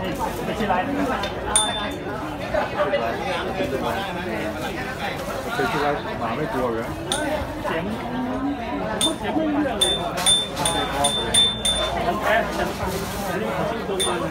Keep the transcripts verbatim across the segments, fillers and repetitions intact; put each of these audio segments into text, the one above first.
เป็นที่ไรเป็นที่ไรหมาไม่กลัวเหรอเสียงเสียงไม่เรื่องเลยมันแพ้แต่นี่เขาชื่อตัวมัน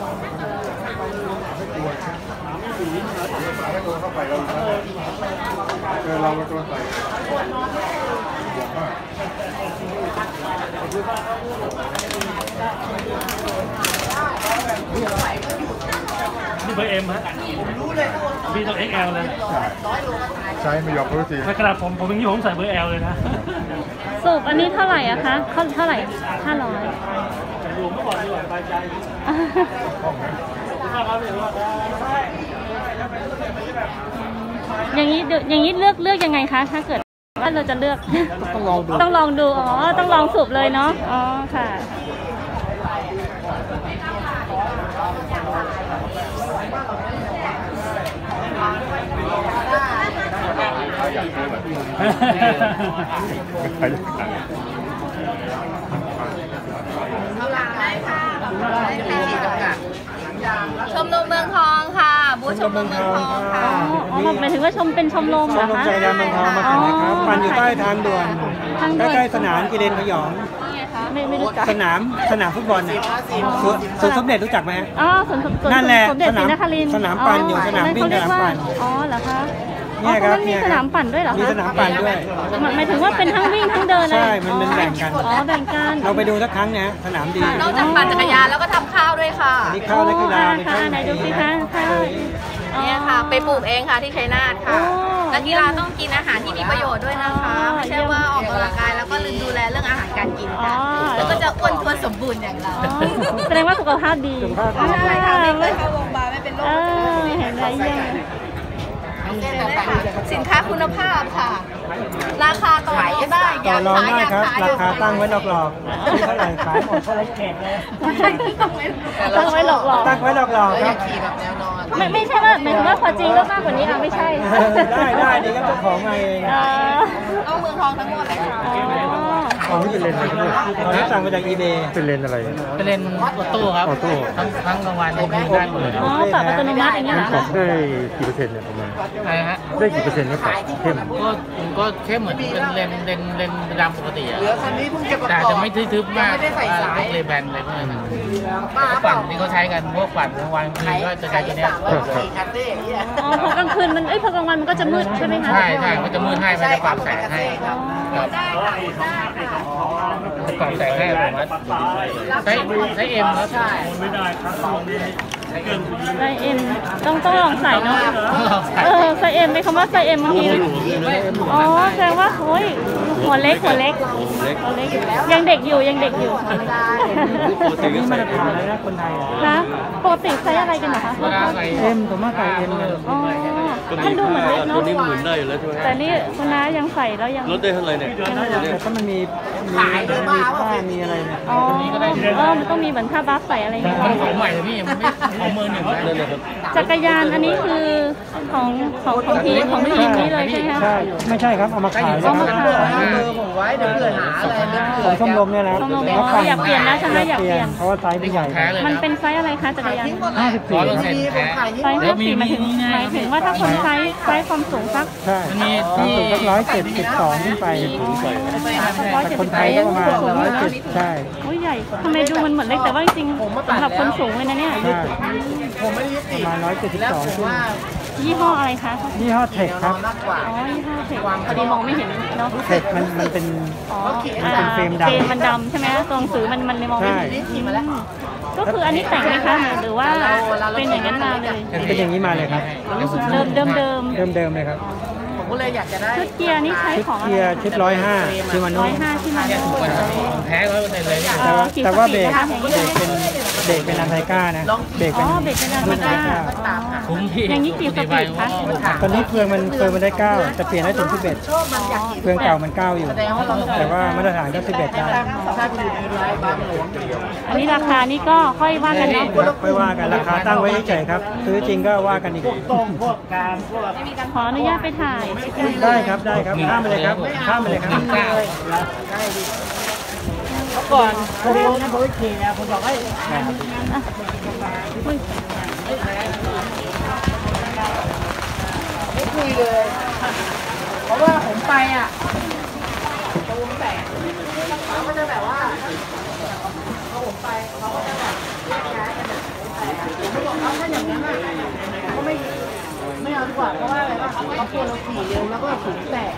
ไม่กลัวหมาไม่หนีหมาไม่โดนเข้าไปเราเออเราโดนไปนี่เบอร์เอ็มฮะพี่ต้อง เอ็กซ์ แอล เลยใช่ไม่ยอมรู้สิขนาดผมผมยังผมใส่เบอร์ แอล เลยนะสูบอันนี้เท่าไหร่อะคะเท่าไหร่ห้าร้อยรวมเมื่อก่อนดีกว่าสบายใจอย่างนี้อย่างนี้เลือกเลือกยังไงคะถ้าเกิดว่าเราจะเลือกต้องลองดูต้องลองดูอ๋อต้องลองสูบเลยเนาะอ๋อค่ะชมรมเมืองทองค่ะบูธชมรมเมืองทองค่ะอ๋อหมายถึงว่าชมเป็นชมรมเหรอคะชมรมจักรยานเมืองทองมาแข่งนะครับปั่นอยู่ใต้ทางด่วนใกล้ๆสนามกีฬาพยองไม่ไม่รู้จักสนามสนามฟุตบอลเนี่ยสวนสมเด็จรู้จักไหมอ๋อสวนสมเด็จนั่นแหละสนามสนามปั่นอยู่สนามวิ่งสนามปั่นอ๋อเหรอคะเนี่ยครับมีสนามปั่นด้วยเหรอคะมีสนามปั่นด้วยหมายถึงว่าเป็นทั้งวิ่งทั้งเดินเลยใช่มันเป็นแบ่งกันอ๋อแบ่งกันเราไปดูสักครั้งนะสนามดีนอกจากปั่นจักรยานแล้วก็ทำข้าวด้วยค่ะนี่ข้าวนักกีฬาค่ะไหนดูสิคะข้าวเนี่ยค่ะไปปลูกเองค่ะที่ชัยนาทค่ะนักกีฬาต้องกินอาหารที่มีประโยชน์ด้วยนะคะไม่ใช่ว่าออกกำลังกายแล้วก็ลืมดูแลเรื่องอาหารการกินค่ะแล้วก็จะอ้วนท้วนสมบูรณ์อย่างเราแสดงว่าสุขภาพดีใช่ค่ะไม่เคยเข้าโรงพยาบาลไม่เป็นโรคเห็นไรเยี่ยมสินค้าคุณภาพค่ะราคาต่อรองได้ต่อรองได้ครับราคาตั้งไว้หลอกๆนี่เท่าไหร่ขายหมดเท่าไหร่แขกเลยตั้งไว้หลอกๆตั้งไว้หลอกๆครับไม่ไม่ใช่ว่าหมายถึงว่าพอจริงก็มากกว่านี้อ่ะไม่ใช่ได้ได้ดีครับเจ้าของมาเองเอาเมืองทองทั้งหมดเลยค่ะของที่เป็นเลนอะไรตอนนี้สั่งมาจากอีเบย์เป็นเลนอะไรเป็นเลนออโต้ครับออโต้ทั้งทั้งกลางวันทั้งคืนได้หมดเลยอ๋อปรับอัตโนมัติอย่างนี้เหรอคะได้กี่เปอร์เซ็นต์เนี่ยประมาณอะไรฮะได้กี่เปอร์เซ็นต์เนี่ยเข้มก็ก็เข้มเหมือนเป็นเลนเลนเลนดำปกติอ่ะแต่จะไม่ทึบๆมากพวกเลแบนอะไรพวกนั้นปั่นที่เขาใช้กันพวกปั่นกลางวันคืนก็จะใช้ตัวนี้อ๋อพอกลางคืนมันเอ้ยพอกลางวันมันก็จะมืดใช่ไหมคะใช่ใช่มันจะมืดให้มันจะปรับแสงให้ครับปรับแสงให้ผมว่าใช้ใช้เอ็มครับไม่ได้ครับไซเอ็มต้องต้องลองใส่เนาะเออไซเอ็มเป็นคำว่าไซเอ็มบางทีอ๋อแสดงว่าโอ้ยหัวเล็กหัวเล็กหัวเล็กยังเด็กอยู่ยังเด็กอยู่ปกตินี่มาตรฐานเลยนะคนไทยนะปกติไซส์อะไรกันเหรอคะเอ็มตัวมากไก่เอ็มเลยอ๋อมันดูเหมือนเล็กเนาะตัวนี้หมุนได้อยู่แล้วใช่ไหมแต่นี่คุณน้ายังใส่แล้วยังลดได้เท่าไหร่เนี่ยแต่ถ้ามันมีมีมีผ้ามีอะไรเนี่ยอ๋อเออมันต้องมีเหมือนผ้าบัฟใส่อะไรอย่างเงี้ยมันของใหม่เลยพี่มันไม่ของมือหนึ่งจักรยานอันนี้คือของของของพีของพี่ยิมนี่เลยใช่ไหมคะใช่ไม่ใช่ครับเอามาขายเอามาขายผมไว้เดี๋ยวเผื่อหาอะไรของชมรมเนี่ยนะอยากเปลี่ยนนะใช่ไหมอยากเปลี่ยนเพราะว่าไซส์ไม่ใหญ่มันเป็นไซส์อะไรคะจักรยานห้าสิบสี่ไซส์ห้าสิบสี่หมายถึงหมายถึงว่าถ้าคนไซส์ไซส์ความสูงสักใช่ความสูงสักร้อยเจ็ดสิบสองขึ้นไปคนไทยก็ประมาณร้อยเจ็ดใช่โอ้ยใหญ่ทำไมดูมันเหมือนเล็กแต่ว่าจริงๆสำหรับคนสูงเลยนะเนี่ยประมาณร้อยเจ็ดสิบสองขึ้นยี่ห้ออะไรคะยี่ห้อเทคครับอ๋อยี่ห้อเทคพอดีมองไม่เห็นเนาะเทคมันมันเป็นมันเป็นเฟรมดำเฟรมมันดำใช่ไหมตัวหนังสือมันมันมองไม่เห็นก็คืออันนี้แต่งไหมคะหรือว่าเป็นอย่างนั้นมาเลยเป็นอย่างนี้มาเลยครับเดิมเดิมเดิมเดิมเดิมเลยครับผมก็เลยอยากจะได้ชุดเกียร์นี่ใช้ของเกียร์ชุดร้อยห้าชิมาโน่ร้อยห้าชิมาโน่แท้ร้อยเปอร์เซ็นต์เลยแต่ว่าเบรกเบรกเป็นเบรกเป็นอันไทก้านะเบรกเป็นเบรกเป็นอันไทก้าอย่างนี้กี่สปีดคะตอนนี้เฟืองมันเฟืองมันได้เก้าจะเปลี่ยนได้ถึงสิบเอ็ดเฟืองเก่ามันเก้าอยู่แต่ว่ามาตรฐานก็สิบเอ็ดได้อันนี้ราคานี่ก็ค่อยว่ากันเนาะค่อยว่ากันราคาตั้งไว้เฉยๆครับซื้อจริงก็ว่ากันอีกขออนุญาตไปถ่ายได้ครับได้ครับข้ามไปเลยครับข้ามไปเลยครับก่อนเขาเรียกนะโบยเคียร์ผมบอกให้อุ้ยไม่คุยเลย เพราะว่าผมไปอ่ะตัวผมแตกเขาก็จะแบบว่าพอผมไปเขาก็จะแบบแยกย้ายกันผมไม่บอกเขาถ้าอย่างนั้นอ่ะก็ไม่ไม่เอาดีกว่าเพราะว่าอะไรว่าเขากลัวเราขี่เร็วแล้วก็ถุงแตก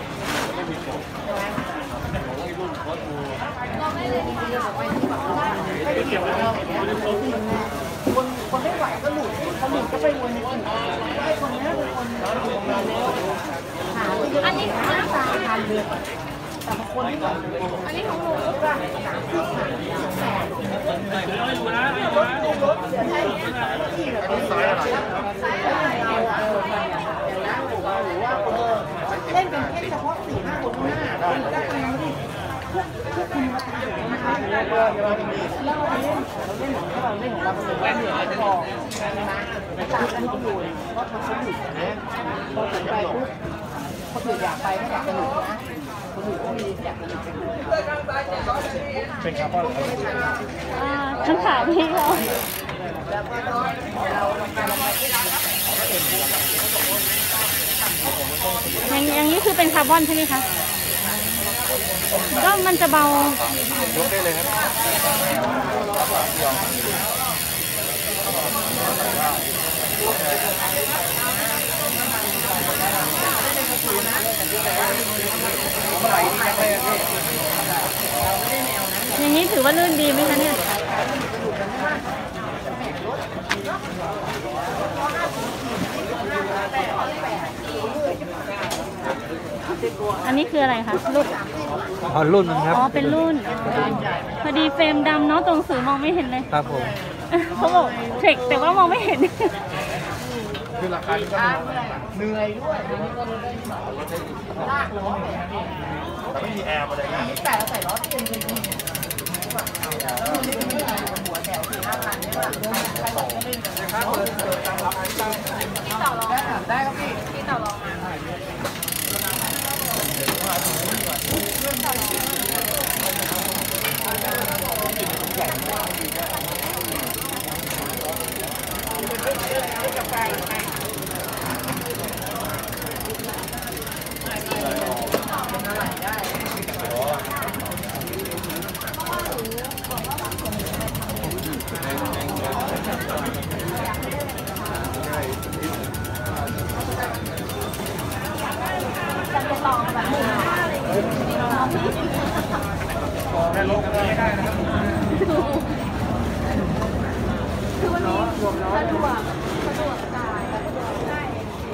คนคนไม่ไหวก็หลุดเขาหลุดก็ไปวนในกลุ่มไอ้คนนี้เป็นคนมาเร็วหาที่จะอันนี้หาตาทันเลยแต่บางคนที่แบบอันนี้ของหนูก็สามสิบสามสิบแปดรถรถเดี๋ยวให้ที่แบบนี้เราหรือว่าเล่นเป็นแค่เฉพาะสี่ห้าคนข้างหน้าคนก็ทำไม่ได้ทุกคนมาทำนะคะแล้วเราเล่นเราเล่นของเราเล่นของเราเป็นว่าเหนื่อยพอนะอาจารย์ก็ให้ดูว่าเขาเขาหยุดนะพอถึงไปปุ๊บคนอื่นอยากไปก็อยากสนุกนะคนอื่นก็มีอยากสนุกเป็นคาร์บอนอ่าฉันถามพี่เขาอย่างอย่างนี้คือเป็นคาร์บอนใช่ไหมคะก็มันจะเบายกได้เลยครับอย่างนี้ถือว่าลื่นดีไหมคะเนี่ยอันนี้คืออะไรคะรุ่นอ๋อรุ่นครับอ๋อเป็นรุ่นพอดีเฟรมดำเนาะตรงสื่อมองไม่เห็นเลยครับผมเขาบอกเทคแต่ว่ามองไม่เห็นคือราคาที่ก็เหนื่อยด้วยลากล้อแต่ไม่มีแอร์อะไรนะแต่เราใส่ล้อเต็มเป็นทีแล้วมันไม่มีหัวแถวสี่ห้าพันใช่ป่ะใครบอกก็ไม่มีนะครับเปิดเปิดตามราคาที่ตั้งที่ต่อรองได้ครับพี่ที่ต่อรองคือวันนี้สะดวกสะดวกจ่ายใช่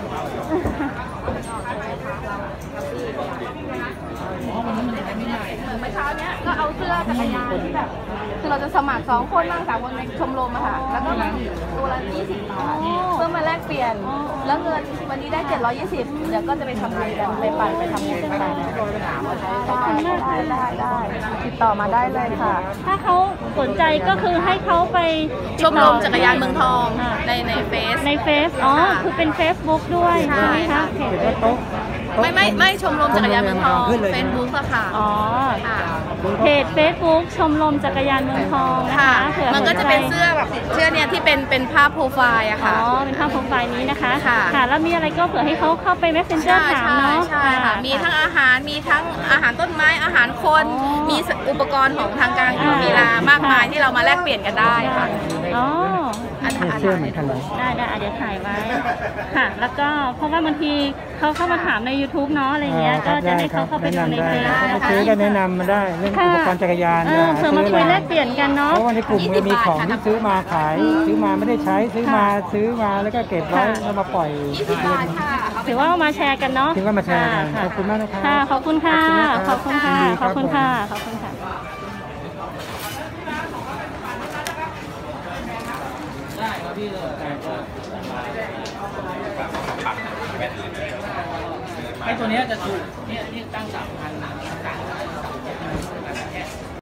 เมื่อเช้าเนี้ยก็เอาเสื้อจักรยานที่แบบคือเราจะสมัครสองคนบ้างสามคนในชมรมอะค่ะแล้วก็ตัวละยี่สิบบาทเพื่อมาแลกเปลี่ยนแล้วเงินวันนี้ได้เจ็ดร้อยยี่สิบเดี๋ยวก็จะไปทำบุญกันไปปั่นไปทำบุญกันได้ได้ได้ได้ติดต่อมาได้เลยค่ะถ้าเขาสนใจก็คือให้เขาไปชมรมจักรยานเมืองทองในในเฟซในเฟซอ๋อคือเป็น Facebook ด้วยใช่ไหมคะเพจ Facebook ไม่ไม่ไม่ชมรมจักรยานเมืองทองเฟซบุ๊กอะค่ะอ๋อเพจ Facebook ชมรมจักรยานเมืองทองนะคะมันก็จะเป็นเสื้อแบบเสื้อเนี่ยที่เป็นเป็นภาพโปรไฟล์อะค่ะอ๋อเป็นภาพโปรไฟล์นี้นะคะค่ะค่ะแล้วมีอะไรก็เผื่อให้เขาเข้าไป Messenger ถามเนาะใช่ค่ะมีทั้งอาหารมีทั้งอาหารต้นไม้อาหารคนมีอุปกรณ์ของทางการกีฬามากมายที่เรามาแลกเปลี่ยนกันได้ค่ะอ๋ออันนี้เสื้อเหมือนกันเลยได้ได้เดี๋ยวถ่ายไว้ค่ะแล้วก็เพราะว่าบางทีเขาเข้ามาถามใน YouTube เนาะอะไรเงี้ยก็จะให้เขาเข้าไปดูในเฟซถ้าซื้อก็แนะนำมาได้เรื่องอุปกรณ์จักรยานเนี่ยซื้อมาคุยแลกเปลี่ยนกันเนาะเพราะว่าในกลุ่มมันมีของที่ซื้อมาขายซื้อมาไม่ได้ใช้ซื้อมาซื้อมาแล้วก็เก็บไว้แล้วมาปล่อยถือว่ามาแชร์กันเนาะถือว่ามาแชร์กันขอบคุณมากนะครับค่ะขอบคุณค่ะขอบคุณค่ะขอบคุณค่ะขอบคุณค่ะไอ้ตัวนี้จะถูกเนี่ยนี่ตั้งสามพันนะ